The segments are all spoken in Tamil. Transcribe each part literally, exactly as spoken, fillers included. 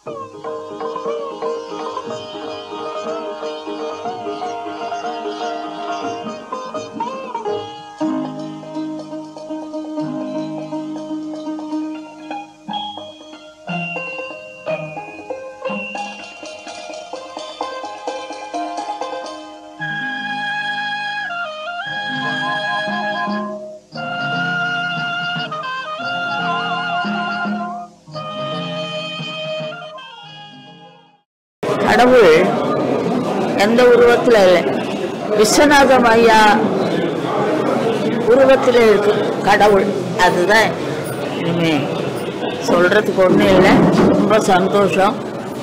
கடவுள் எந்த உருவத்தில் இல்லை, விஸ்வநாதம் ஐயா உருவத்தில் இருக்கு கடவுள். அதுதான் இனிமே சொல்றதுக்கு ஒன்றும் இல்லை. ரொம்ப சந்தோஷம்.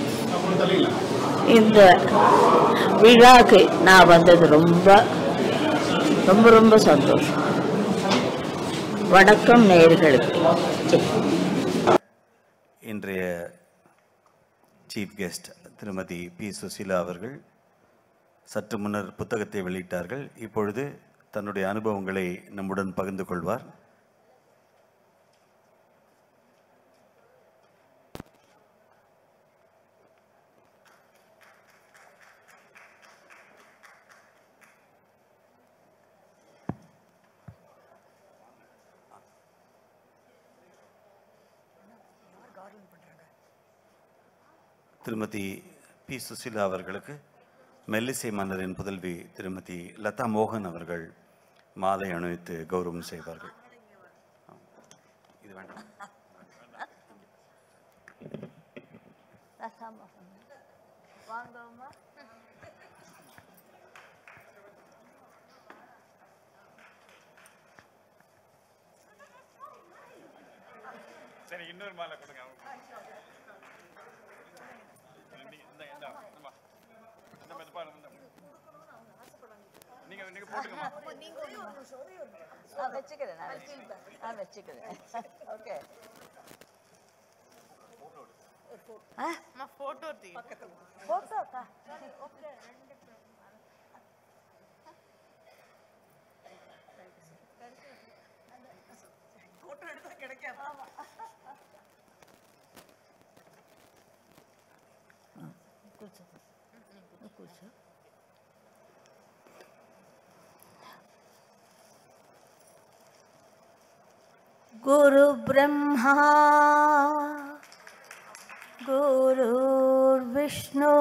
இந்த விழாக்கு நான் வந்தது ரொம்ப ரொம்ப ரொம்ப சந்தோஷம். வணக்கம் நேயர்களுக்கு. இன்றைய சீஃப் கெஸ்ட் திருமதி பி சுசீலா அவர்கள் சற்று முன்னர் புத்தகத்தை வெளியிட்டார்கள். இப்பொழுது தன்னுடைய அனுபவங்களை நம்முடன் பகிர்ந்து கொள்வார். திருமதி பி சுசீலா அவர்களுக்கு மெல்லிசை மன்னரின் புதல்வி திருமதி லதா மோகன் அவர்கள் மாலை அணிவித்து கௌரவம் செய்வார்கள். இது வேண்டாம். சரி, இன்னொரு மாலை கொடுங்க. गुरु ब्रह्मा गुरुर्विष्णु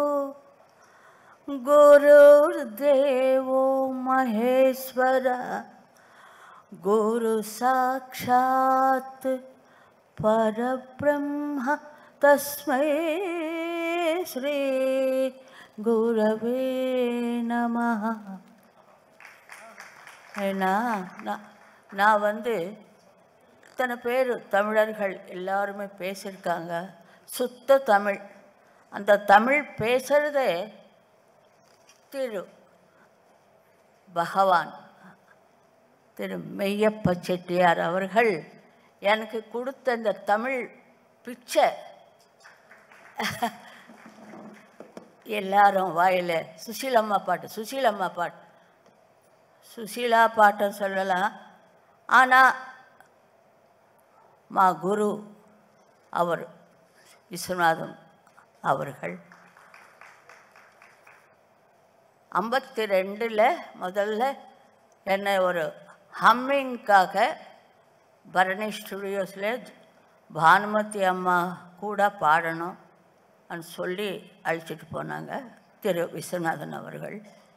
गुरुर्देवो महेश्वर गुरु साक्षात् परब्रह्म तस्मै श्री गुरवे नमः. நான் வந்து இத்தனை பேர் தமிழர்கள் எல்லாருமே பேசியிருக்காங்க சுத்த தமிழ். அந்த தமிழ் பேசுகிறதே திரு பகவான் திரு மெய்யப்ப செட்டியார் அவர்கள் எனக்கு கொடுத்த இந்த தமிழ் பிச்சை எல்லாரும் வாயில் சுசீலம்மா பாட்டு சுசீலம்மா பாட்டு சுசீலா பாட்டை சொல்லலாம். ஆனால் மா குரு அவர் விஸ்வநாதன் அவர்கள் ஐம்பத்தி ரெண்டில் முதல்ல என்னை ஒரு ஹம்மிங்காக பரணி ஸ்டுடியோஸில் பானுமதி அம்மா கூட பாடணும் அப்படின்னு சொல்லி அழைச்சிட்டு போனாங்க திரு விஸ்வநாதன் அவர்கள்.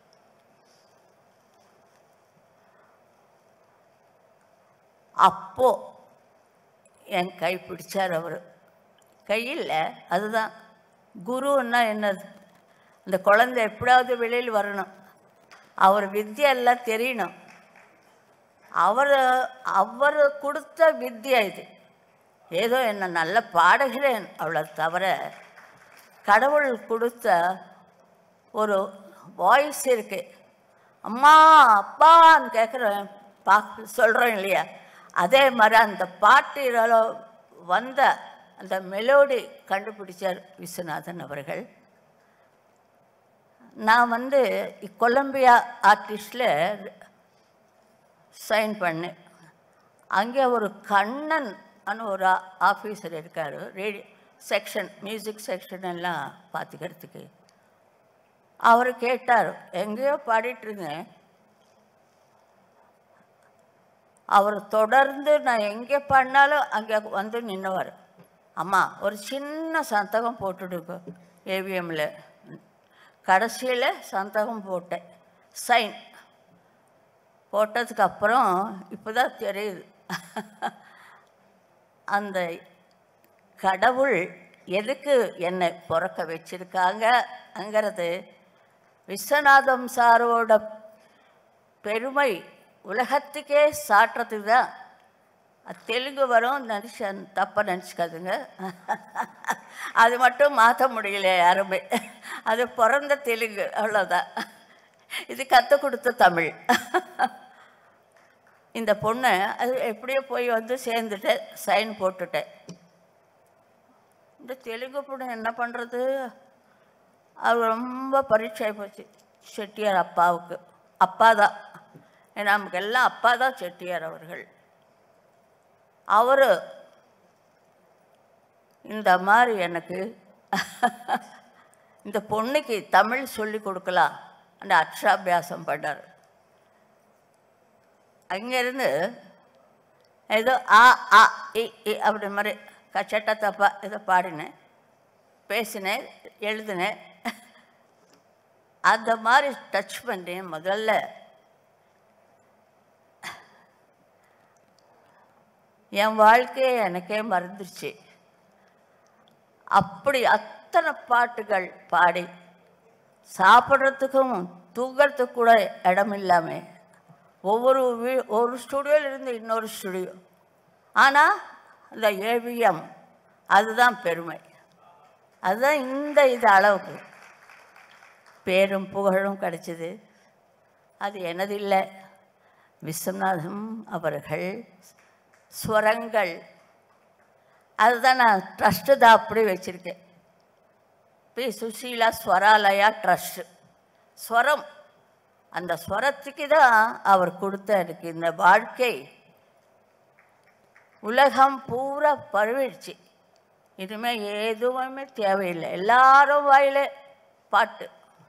அப்போது என் கை பிடிச்சார் அவர். கையில் அதுதான் குருன்னா என்னது, அந்த குழந்தை எப்படியாவது வெளியில் வரணும், அவர் வித்தியெல்லாம் தெரியணும். அவர் அவர் கொடுத்த வித்தியா இது. ஏதோ என்ன நல்ல பாடுகிறேன் அவ்வளோ தவிர கடவுள் கொடுத்த ஒரு வாய்ஸ் இருக்கு. அம்மா அப்பான்னு கேட்குறேன் பா சொல்கிறோம் இல்லையா, அதே மாதிரி அந்த பாட்டில் வந்த அந்த மெலோடி கண்டுபிடிச்சார் விஸ்வநாதன் அவர்கள். நான் வந்து கொலம்பியா ஆர்டிஸ்டில் சைன் பண்ணேன். அங்கே ஒரு கண்ணன் அனு ஒரு ஆஃபீஸர் இருக்கார், ரேடியோ செக்ஷன், மியூசிக் செக்ஷன் எல்லாம் பார்த்துக்கிறதுக்கு. அவர் கேட்டார், எங்கேயோ பாடிட்டு இருந்தேன். அவர் தொடர்ந்து நான் எங்கே பாடினாலும் அங்கே வந்து நின்றுவார். அம்மா ஒரு சின்ன சந்தகம் போட்டுடுங்க ஏவிஎம்மில். கடைசியில் சந்தகம் போட்டேன், சைன் போட்டதுக்கப்புறம் இப்போ தான் தெரியுது அந்த கடவுள் எதுக்கு என்னை பிறக்க வச்சிருக்காங்கங்கிறது. விஸ்வநாதம் சாரோட பெருமை உலகத்துக்கே சாட்டுறதுக்கு தான். தெலுங்கு வரும் நினச்ச தப்பாக நினச்சிக்காதுங்க, அது மட்டும் மாற்ற முடியல யாருமே. அது பிறந்த தெலுங்கு, அவ்வளோதான். இது கற்றுக் கொடுத்த தமிழ். இந்த பொண்ணை அது எப்படியோ போய் வந்து சேர்ந்துட்டேன், சைன் போட்டுட்டேன். இந்த தெலுங்கு பொண்ணு என்ன பண்ணுறது, அது ரொம்ப பரீட்சை போச்சு செட்டியார் அப்பாவுக்கு. அப்பா தான், ஏன்னா நமக்கு எல்லாம் அப்பா தான் செட்டியார் அவர்கள். அவர் இந்த மாதிரி எனக்கு இந்த பொண்ணுக்கு தமிழ் சொல்லி கொடுக்கலாம் அந்த அக்ஷராபியாசம் பண்ணார். அங்கேருந்து ஏதோ ஆ ஆ இ இ அப்படி மாதிரி கச்சட்ட தப்பா ஏதோ பாடினேன், பேசினேன், எழுதினேன். அந்த மாதிரி டச் பண்ணேன். முதல்ல என் வாழ்க்கையே எனக்கே மறந்துருச்சு. அப்படி அத்தனை பாட்டுகள் பாடி சாப்பிட்றதுக்கும் தூங்கிறதுக்கு கூட இடம் இல்லாமல் ஒவ்வொரு வீ ஒரு ஸ்டுடியோவில் இருந்து இன்னொரு ஸ்டுடியோ. ஆனால் இந்த ஏவிஎம் அதுதான் பெருமை, அதுதான் இந்த இது அளவுக்கு பேரும் புகழும் கிடைச்சிது. அது எனது இல்லை, விஸ்வநாதம் அவர்கள் ஸ்வரங்கள். அதுதான் நான் ட்ரஸ்ட்டு தான் அப்படி வச்சுருக்கேன். P Susheela Swaralaya trust. ஸ்வரம், அந்த ஸ்வரத்துக்கு தான் அவர் கொடுத்த எனக்கு இந்த வாழ்க்கை. உலகம் பூரா பரவிடுச்சு. இனிமேல் எதுவுமே தேவையில்லை, எல்லாரும் வாயில பாட்டு.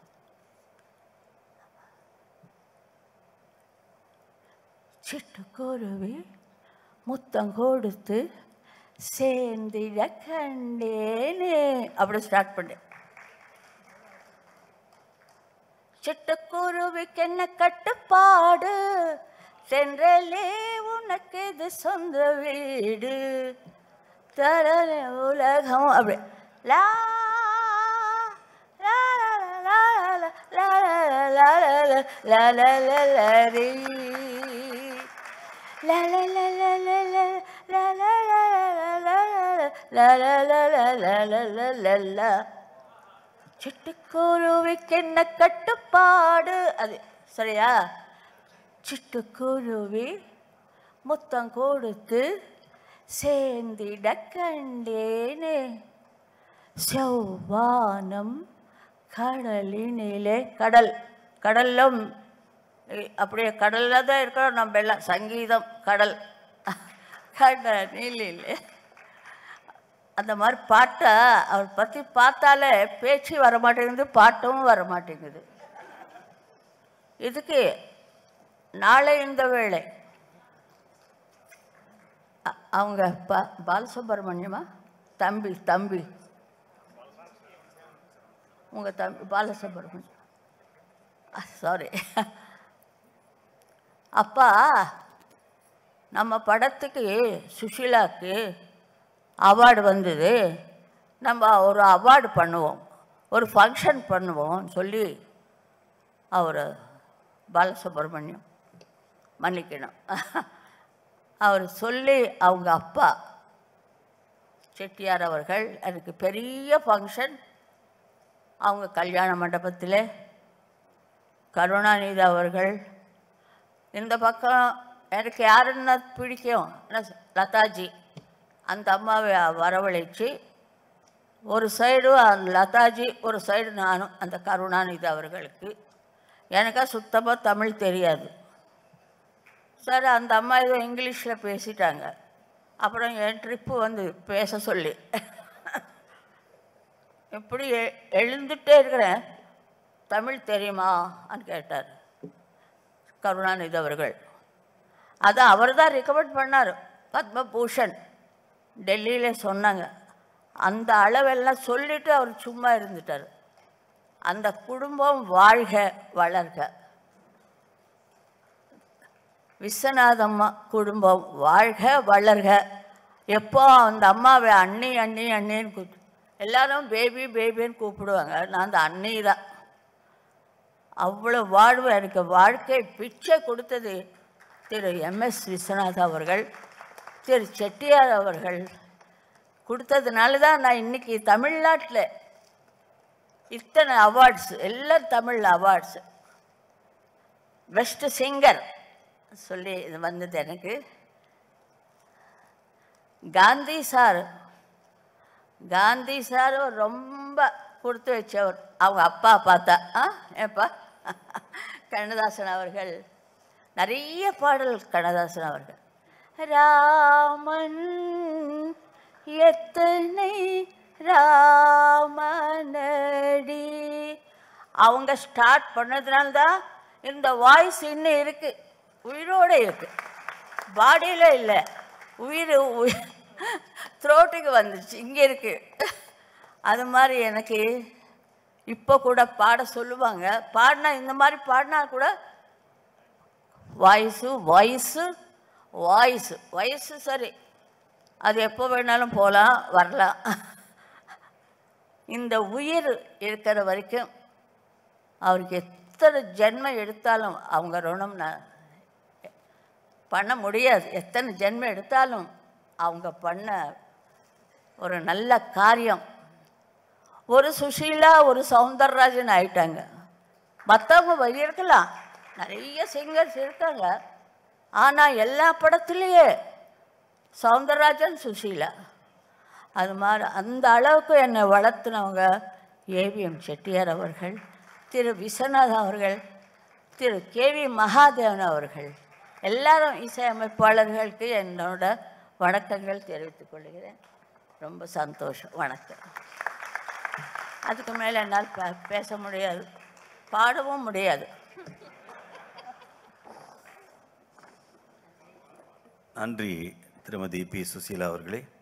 சிட்டுக்குருவி முத்தம் கொடுத்து சேர்ந்திட கண்டேனே அப்படி ஸ்டார்ட் பண்ணேன். சிட்டுக்குருவிக்கு என்ன கட்டுப்பாடு, சென்றலே உனக்கு இது சொந்த வீடு, தர உலகம் அப்படி லா சிட்டுக்குருவிக்கு என்ன கட்டுப்பாடு, அது சரியா? சிட்டுக்குருவி முத்தம் கொடுத்து சேர்ந்திட கண்டேனே, செவ்வானம் கடலினிலே. கடல், கடல்லும் அப்படியே கடலில் தான் இருக்கிறோம் நம்ம எல்லாம். சங்கீதம் கடல், கடலிலே. அந்த மாதிரி பாட்டை அவர் பற்றி பார்த்தாலே பேச்சு வரமாட்டேங்குது, பாட்டும் வரமாட்டேங்குது. இதுக்கு நாளை இந்த வேளை அவங்க பா பாலசுப்ரமணியமா தம்பி தம்பி உங்கள் தம்பி பாலசுப்ரமணியம், சாரி, அப்பா நம்ம படத்துக்கு சுஷீலாவுக்கு அவார்டு வந்தது, நம்ம ஒரு அவார்டு பண்ணுவோம், ஒரு ஃபங்க்ஷன் பண்ணுவோம் சொல்லி அவர் பாலசுப்ரமணியம் மன்னிக்கணும் அவர் சொல்லி அவங்க அப்பா செட்டியார் அவர்கள் அதுக்கு பெரிய ஃபங்க்ஷன் அவங்க கல்யாண மண்டபத்தில் கருணாநிதி அவர்கள். இந்த பக்கம் எனக்கு யாருன்னா பிடிக்கும், லதாஜி, அந்த அம்மாவை வரவழைச்சி ஒரு சைடு அந்த லதாஜி, ஒரு சைடு நானும் அந்த கருணாநிதி அவர்களுக்கு. எனக்கா சுத்தமாக தமிழ் தெரியாது சார். அந்த அம்மா ஏதோ இங்கிலீஷில் பேசிட்டாங்க. அப்புறம் என் ட்ரிப்பு வந்து பேச சொல்லி இப்படி எ எழுந்துட்டே இருக்கிறேன், தமிழ் தெரியுமான்னு கேட்டார் கருணாநிதி அவர்கள். அதை அவர் தான் ரெக்கமெண்ட் பண்ணார். பத்மபூஷன் டெல்லியில் சொன்னாங்க. அந்த அளவெல்லாம் சொல்லிவிட்டு அவர் சும்மா இருந்துட்டார். அந்த குடும்பம் வாழ்க வளர்க. விஸ்வநாதம்மா குடும்பம் வாழ்க வளர்க. எப்போ அந்த அம்மாவை அண்ணி அண்ணி அண்ணின்னு கூப்பிட்டு எல்லாரும் பேபி பேபின்னு கூப்பிடுவாங்க. நான் அந்த அண்ணி தான். அவ்வளோ வாழ்வு எனக்கு வாழ்க்கை பிச்சை கொடுத்தது திரு எம்எஸ் விஸ்வநாதன் அவர்கள், திரு செட்டியார் அவர்கள் கொடுத்ததுனால தான் நான் இன்றைக்கி தமிழ்நாட்டில் இத்தனை அவார்ட்ஸ், எல்லாம் தமிழ் அவார்ட்ஸ். பெஸ்ட்டு சிங்கர் சொல்லி இது வந்தது எனக்கு. காந்தி சார் காந்தி சார் ரொம்ப கொடுத்து வச்சவர். அவங்க அப்பா பார்த்தா ஆ ஏப்பா கண்ணதாசன் அவர்கள் நிறைய பாடல். கண்ணதாசன் அவர்கள் ராமன் எத்தனை ராமனடி அவங்க ஸ்டார்ட் பண்ணதுனால்தான் இந்த வாய்ஸ் இன்னும் இருக்குது, உயிரோடு இருக்குது, பாடியில் இல்லை, உயிர் உயிர் த்ரோட்டுக்கு வந்துடுச்சு, இங்கே இருக்குது. அது மாதிரி எனக்கு இப்போ கூட பாட சொல்லுவாங்க. பாடினா இந்த மாதிரி பாடினா கூட வாய்ஸு வாய்ஸு வாய்ஸு வயசு சரி, அது எப்போ வேணாலும் போகலாம் வரலாம். இந்த உயிர் இருக்கிற வரைக்கும் அவருக்கு எத்தனை ஜென்மம் எடுத்தாலும் அவங்க ருணம் நான் பண்ண முடியாது. எத்தனை ஜென்மம் எடுத்தாலும் அவங்க பண்ண ஒரு நல்ல காரியம். ஒரு சுஷீலா ஒரு சௌந்தரராஜன் ஆயிட்டாங்க. மற்றவங்க வழி இருக்கலாம், நிறைய சிங்கர்ஸ் இருக்காங்க. ஆனால் எல்லா படத்துலேயே சௌந்தரராஜன் சுஷீலா. அது மாதிரி அந்த அளவுக்கு என்னை வளர்த்துனவங்க ஏவிஎம் செட்டியார் அவர்கள், திரு விஸ்வநாதன் அவர்கள், திரு கேவி மகாதேவன் அவர்கள். எல்லாரும் இசையமைப்பாளர்களுக்கு என்னோட வணக்கங்கள் தெரிவித்துக் கொள்கிறேன். ரொம்ப சந்தோஷம். வணக்கம். அதுக்கு மேலே என்னால் பே பேச முடியாது, பாடவும் முடியாது. நன்றி திருமதி பி சுசீலா அவர்களே.